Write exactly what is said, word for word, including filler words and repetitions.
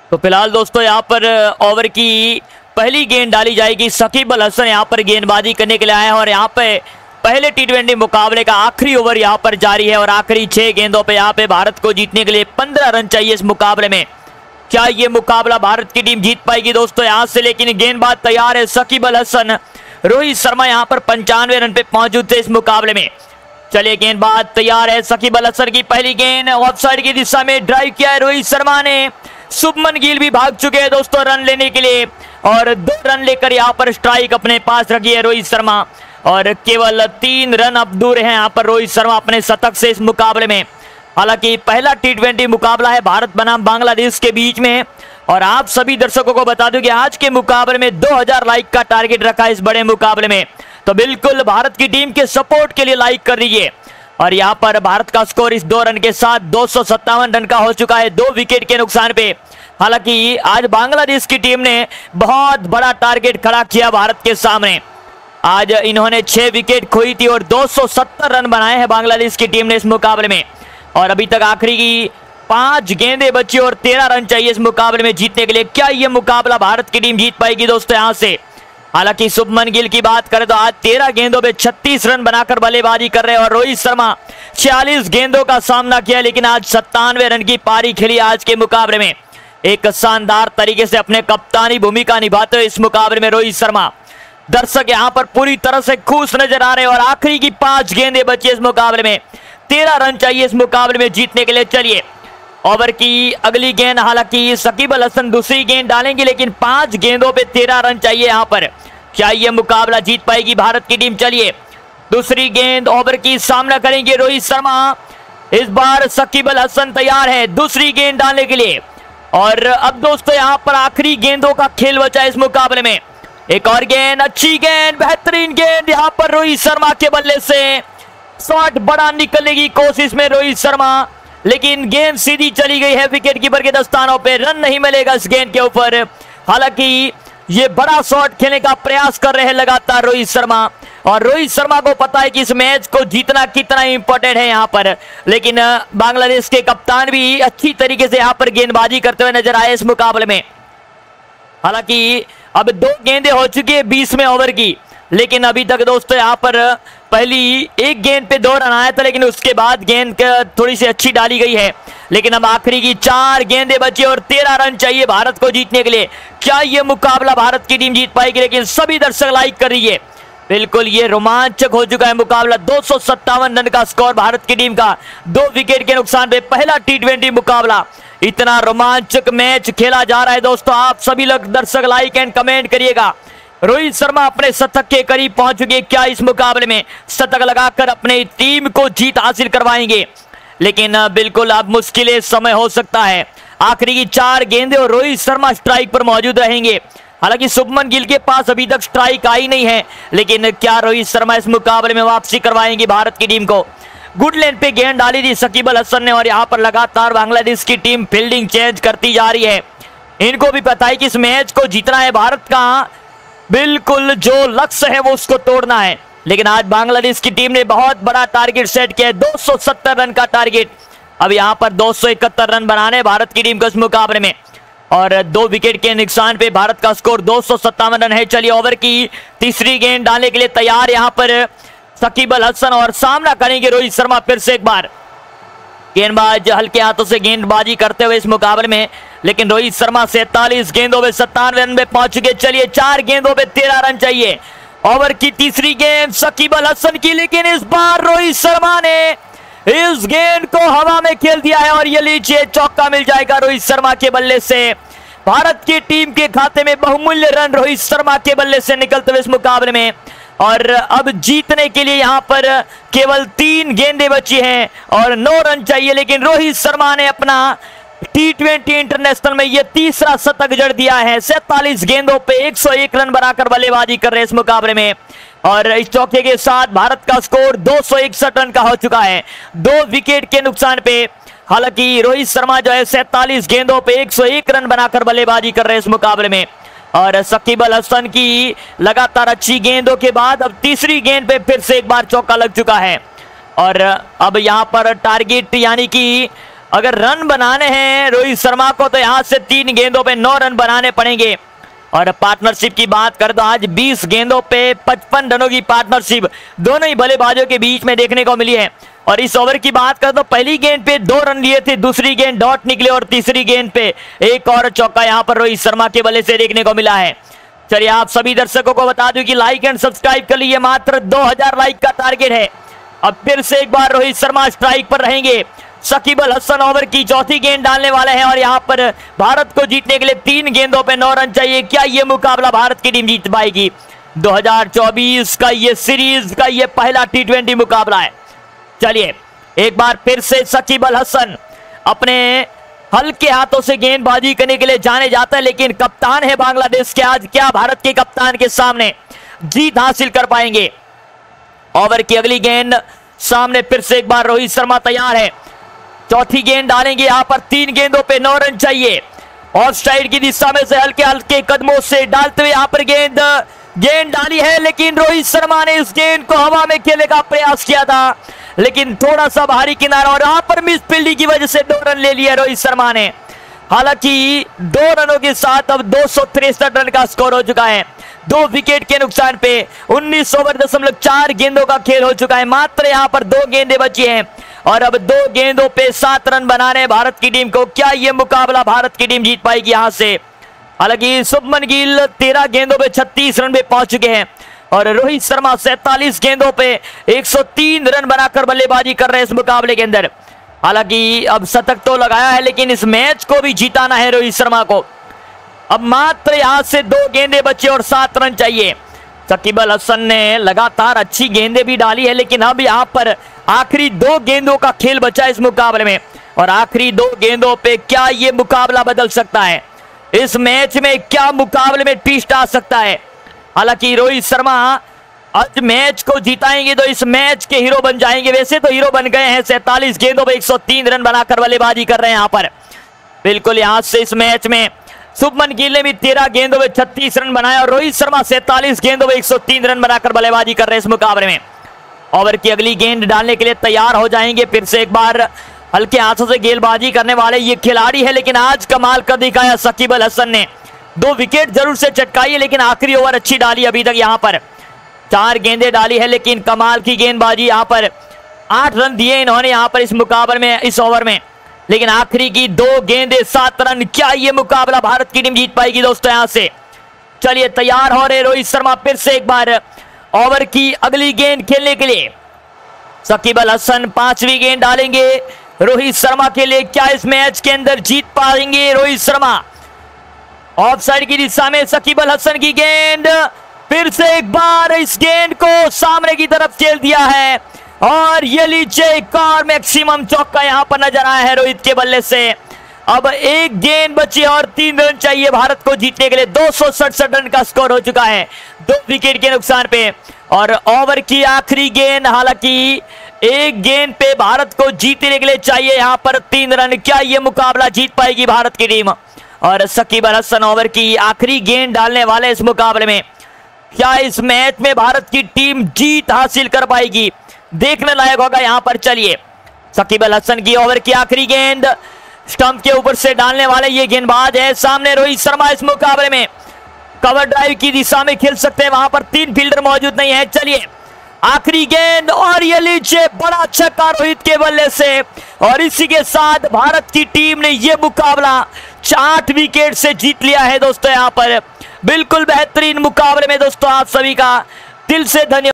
तो फिलहाल दोस्तों यहाँ पर ओवर की पहली गेंद डाली जाएगी। शकीब अल हसन यहाँ पर गेंदबाजी करने के लिए आए हैं और यहाँ पे पहले टी ट्वेंटी मुकाबले का आखिरी ओवर यहाँ पर जारी है और आखिरी छह गेंदों पे यहाँ पे भारत को जीतने के लिए पंद्रह रन चाहिए इस मुकाबले में। क्या ये मुकाबला भारत की टीम जीत पाएगी दोस्तों यहाँ से? लेकिन गेंदबाज तैयार है शकीब अल हसन। रोहित शर्मा यहाँ पर पंचानवे रन पे मौजूद थे इस मुकाबले में। चलिए गेंदबाज तैयार है। शकीब अल हसन की पहली गेंद ऑफसाइड की दिशा में ड्राइव किया है रोहित शर्मा ने। शुभमन गिल भी भाग चुके हैं दोस्तों रन लेने के लिए और दो रन लेकर यहाँ पर स्ट्राइक अपने पास रखी है रोहित शर्मा और केवल तीन रन अब दूर हैं यहाँ पर रोहित शर्मा अपने शतक से इस मुकाबले में। हालांकि पहला टी ट्वेंटी मुकाबला है भारत बनाम बांग्लादेश के बीच में और आप सभी दर्शकों को बता दूं कि आज के मुकाबले में दो हज़ार लाइक का टारगेट रखा है इस बड़े मुकाबले में। तो बिल्कुल भारत की टीम के सपोर्ट के लिए लाइक कर दीजिए। और यहाँ पर भारत का स्कोर इस दो रन के साथ दो सौ सत्तावन रन का हो चुका है दो विकेट के नुकसान पे। हालांकि आज बांग्लादेश की टीम ने बहुत बड़ा टारगेट खड़ा किया भारत के सामने। आज इन्होंने छह विकेट खोई थी और दो सौ सत्तर रन बनाए हैं बांग्लादेश की टीम ने इस मुकाबले में और अभी तक आखिरी की पांच गेंदें बची और तेरह रन चाहिए इस मुकाबले में जीतने के लिए। क्या यह मुकाबला भारत की टीम जीत पाएगी दोस्तों यहाँ से? हालांकि शुभमन गिल की बात करें तो आज तेरह गेंदों पे छत्तीस रन बनाकर बल्लेबाजी कर रहे हैं और रोहित शर्मा छियालीस गेंदों का सामना किया लेकिन आज सत्तानवे रन की पारी खेली आज के मुकाबले में। एक शानदार तरीके से अपने कप्तानी भूमिका निभाते हुए इस मुकाबले में रोहित शर्मा। दर्शक यहाँ पर पूरी तरह से खुश नजर आ रहे हैं और आखिरी की पांच गेंदें बची इस मुकाबले में। तेरह रन चाहिए इस मुकाबले में जीतने के लिए। चलिए ओवर की अगली गेंद, हालांकि शकीब अल हसन दूसरी गेंद डालेंगे लेकिन पांच गेंदों पे तेरह रन चाहिए यहाँ पर। क्या यह मुकाबला जीत पाएगी भारत की टीम? चलिए दूसरी गेंद ओवर की सामना करेंगे रोहित शर्मा। इस बार शकीब अल हसन तैयार है दूसरी गेंद डालने के लिए और अब दोस्तों यहाँ पर आखिरी गेंदों का खेल बचा इस मुकाबले में। एक और गेंद, अच्छी गेंद, बेहतरीन गेंद यहाँ पर रोहित शर्मा के बल्ले से। शॉट बड़ा निकलने की कोशिश में रोहित शर्मा लेकिन गेंद सीधी चली गई है विकेट कीपर के दस्तानों पे। रन नहीं मिलेगा इस गेंद के ऊपर। हालांकि ये बड़ा शॉट खेलने का प्रयास कर रहे हैं लगातार रोहित शर्मा और रोहित शर्मा को पता है कि इस मैच को जीतना कितना इंपॉर्टेंट है यहाँ पर। लेकिन बांग्लादेश के कप्तान भी अच्छी तरीके से यहाँ पर गेंदबाजी करते हुए नजर आए इस मुकाबले में। हालांकि अब दो गेंदें हो चुकी है बीसवें ओवर की लेकिन अभी तक दोस्तों यहाँ पर पहली एक गेंद पे दो रन आया था लेकिन उसके बाद गेंद थोड़ी सी अच्छी डाली गई है। लेकिन अब आखिरी की चार गेंदें बची और तेरह रन चाहिए भारत को जीतने के लिए। क्या यह मुकाबला भारत की टीम जीत पाएगी? लेकिन सभी दर्शक लाइक कर रही है। बिल्कुल ये रोमांचक हो चुका है मुकाबला। दो सौ सत्तावन रन का स्कोर भारत की टीम का दो विकेट के नुकसान पे। पहला टी ट्वेंटी मुकाबला, इतना रोमांचक मैच खेला जा रहा है दोस्तों। आप सभी लोग दर्शक लाइक एंड कमेंट करिएगा। रोहित शर्मा अपने शतक के करीब पहुंच चुके। क्या इस मुकाबले में शतक लगाकर अपने टीम को जीत हासिल करवाएंगे? लेकिन बिल्कुल अब मुश्किल समय हो सकता है। आखिरी की चार गेंदें और रोहित शर्मा स्ट्राइक पर मौजूद रहेंगे। हालांकि शुभमन गिल के पास अभी तक स्ट्राइक आई नहीं है लेकिन क्या रोहित शर्मा इस मुकाबले में वापसी करवाएंगे भारत की टीम को? गुड लेंथ पे गेंद डाली थी शकीब अल हसन ने और यहाँ पर लगातार बांग्लादेश की टीम फील्डिंग चेंज करती जा रही है। इनको भी पता है कि इस मैच को जीतना है भारत का। बिल्कुल जो लक्ष्य है वो उसको तोड़ना है। लेकिन आज बांग्लादेश की टीम ने बहुत बड़ा टारगेट सेट किया है, दो सौ सत्तर रन का टारगेट। अब यहाँ पर दो सौ इकहत्तर रन बनाने भारत की टीम को इस मुकाबले में और दो विकेट के नुकसान पे भारत का स्कोर दो सौ सत्तावन रन है। चलिए ओवर की तीसरी गेंद डालने के लिए तैयार यहाँ पर शकीब अल हसन और सामना करेंगे रोहित शर्मा फिर से एक बार। गेंदबाज हल्के हाथों से गेंदबाजी करते हुए इस मुकाबले में लेकिन रोहित शर्मा सैंतालीस गेंदों में सत्तानवे रन में पहुंच चुके। चलिए चार गेंदों में तेरह रन चाहिए। ओवर की तीसरी गेंद शकीब अल हसन की लेकिन इस बार रोहित शर्मा ने इस गेंद को हवा में खेल दिया है और ये लीजिए चौका मिल जाएगा रोहित शर्मा के बल्ले से। भारत की टीम के खाते में बहुमूल्य रन रोहित शर्मा के बल्ले से निकलते हुए इस मुकाबले में और अब जीतने के लिए यहां पर केवल तीन गेंदें बची हैं और नौ रन चाहिए। लेकिन रोहित शर्मा ने अपना टी ट्वेंटी इंटरनेशनल में यह तीसरा शतक जड़ दिया है। सैंतालीस गेंदों पे एक सौ एक रन बनाकर बल्लेबाजी कर रहे हैं इस मुकाबले में और इस चौके के साथ भारत का स्कोर दो सौ इकसठ रन का हो चुका है दो विकेट के नुकसान पे। हालांकि रोहित शर्मा जो है सैंतालीस गेंदों पे एक सौ एक रन बनाकर बल्लेबाजी कर रहे हैं इस मुकाबले में और शकीब अल हसन की लगातार अच्छी गेंदों के बाद अब तीसरी गेंद पे फिर से एक बार चौका लग चुका है और अब यहां पर टारगेट यानी कि अगर रन बनाने हैं रोहित शर्मा को तो यहां से तीन गेंदों पे नौ रन बनाने पड़ेंगे। और पार्टनरशिप की बात कर दो, आज बीस गेंदों पे पचपन रनों की पार्टनरशिप दोनों ही बल्लेबाजों के बीच में देखने को मिली है। और इस ओवर की बात कर दो, पहली गेंद पे दो रन लिए थे, दूसरी गेंद डॉट निकले और तीसरी गेंद पे एक और चौका यहां पर रोहित शर्मा के बल्ले से देखने को मिला है। चलिए आप सभी दर्शकों को बता दूं कि लाइक एंड सब्सक्राइब कर लीजिए, मात्र दो हज़ार लाइक का टारगेट है। अब फिर से एक बार रोहित शर्मा स्ट्राइक पर रहेंगे। शकीब अल हसन ओवर की चौथी गेंद डालने वाले हैं और यहां पर भारत को जीतने के लिए तीन गेंदों पे नौ रन चाहिए। क्या ये मुकाबला भारत की टीम जीत पाएगी? दो हज़ार चौबीस का ये सीरीज का ये पहला टी ट्वेंटी मुकाबला है। चलिए एक बार फिर से शकीब अल हसन अपने हल्के हाथों से गेंदबाजी करने के लिए जाने जाता है, लेकिन कप्तान है बांग्लादेश के, आज क्या भारत के कप्तान के सामने जीत हासिल कर पाएंगे? ओवर की अगली गेंद सामने, फिर से एक बार रोहित शर्मा तैयार है। चौथी गेंद डालेंगे, यहां पर तीन गेंदों पे नौ रन चाहिए। ऑफ साइड की दिशा में से हल्के हल्के कदमों से डालते हुए यहां पर गेंद गेंद डाली है, लेकिन रोहित शर्मा ने इस गेंद को हवा में खेलने का प्रयास किया था, लेकिन थोड़ा सा बाहरी किनारा और यहां पर मिस फील्डिंग की वजह से दो रन ले लिया रोहित शर्मा ने। हालांकि दो रनों के साथ अब दो सौ तिरसठ रन का स्कोर हो चुका है। दो विकेट के नुकसान पे उन्नीस ओवर दशमलव चार गेंदों का खेल हो चुका है। मात्र यहां पर दो गेंदें बची हैं और अब दो गेंदों पे सात रन बनाने भारत की टीम को। क्या यह मुकाबला भारत की टीम जीत पाएगी यहां से? हालांकि शुभमन गिल तेरह गेंदों पे छत्तीस रन पे पहुंच चुके हैं और रोहित शर्मा सैंतालीस गेंदों पे एक सौ तीन रन बनाकर बल्लेबाजी कर रहे हैं इस मुकाबले के अंदर। हालांकि अब शतक तो लगाया है, लेकिन इस मैच को भी जीताना है रोहित शर्मा को। अब मात्र यहां से दो गेंदें बचे और सात रन चाहिए। शकीब अल हसन ने लगातार अच्छी गेंदें भी डाली है, लेकिन अब यहां पर आखिरी दो गेंदों का खेल बचा है इस मुकाबले में और आखिरी दो गेंदों पे क्या यह मुकाबला बदल सकता है? इस मैच में क्या मुकाबले में ट्विस्ट आ सकता है? हालांकि रोहित शर्मा आज मैच को जीताएंगे तो इस मैच के हीरो बन जाएंगे। वैसे तो हीरो बन गए हैं, सैंतालीस गेंदों पे एक सौ तीन रन बनाकर बल्लेबाजी कर रहे हैं यहां पर। बिल्कुल यहां से इस मैच में शुभमन गिल ने भी तेरह गेंदों में छत्तीस रन बनाए और रोहित शर्मा सैंतालीस गेंदों में एक सौ तीन रन बनाकर बल्लेबाजी कर रहे हैं इस मुकाबले में। ओवर की अगली गेंद डालने के लिए तैयार हो जाएंगे। फिर से एक बार हल्के हाथों से गेंदबाजी करने वाले ये खिलाड़ी है, लेकिन आज कमाल कर दिखाया शकीब अल हसन ने। दो विकेट जरूर से चटकाई है, लेकिन आखिरी ओवर अच्छी डाली अभी तक। यहां पर चार गेंदें डाली है, लेकिन कमाल की गेंदबाजी। यहां पर आठ रन दिए इन्होंने यहां पर इस मुकाबले में, इस ओवर में, लेकिन आखिरी की दो गेंदें सात रन। क्या ये मुकाबला भारत की टीम जीत पाएगी दोस्तों यहां से? चलिए तैयार हो रहे रोहित शर्मा फिर से एक बार ओवर की अगली गेंद खेलने के लिए। शकीब अल हसन पांचवी गेंद डालेंगे रोहित शर्मा के लिए। क्या इस मैच के अंदर जीत पाएंगे रोहित शर्मा? ऑफ साइड की दिशा में शकीब अल हसन की गेंद, फिर से एक बार इस गेंद को सामने की तरफ खेल दिया है और ये लीजिए एक और मैक्सिमम चौका यहां पर नजर आया है रोहित के बल्ले से। अब एक गेंद बची और तीन रन चाहिए भारत को जीतने के लिए। दो सौ सड़सठ रन का स्कोर हो चुका है दो विकेट के नुकसान पे। और ओवर की आखिरी गेंद, हालांकि एक गेंद पे भारत को जीतने के लिए चाहिए यहां पर तीन रन। क्या यह मुकाबला जीत पाएगी भारत की टीम? और शकीब अल हसन ओवर की आखिरी गेंद डालने वाले इस मुकाबले में। क्या इस मैच में भारत की टीम जीत हासिल कर पाएगी? देखने लायक होगा यहां पर। चलिए शकीब अल हसन की ओवर की आखिरी गेंद स्टंप के ऊपर से डालने वाले ये गेंदबाज है। सामने रोहित शर्मा इस मुकाबले में कवर ड्राइव की दिशा में खेल सकते हैं, वहां पर तीन फील्डर मौजूद नहीं है। चलिए आखिरी गेंद और ये लीजिए बड़ा छक्का रोहित के बल्ले से और इसी के साथ भारत की टीम ने यह मुकाबला आठ विकेट से जीत लिया है दोस्तों। यहां पर बिल्कुल बेहतरीन मुकाबले में दोस्तों आप सभी का दिल से धन्यवाद।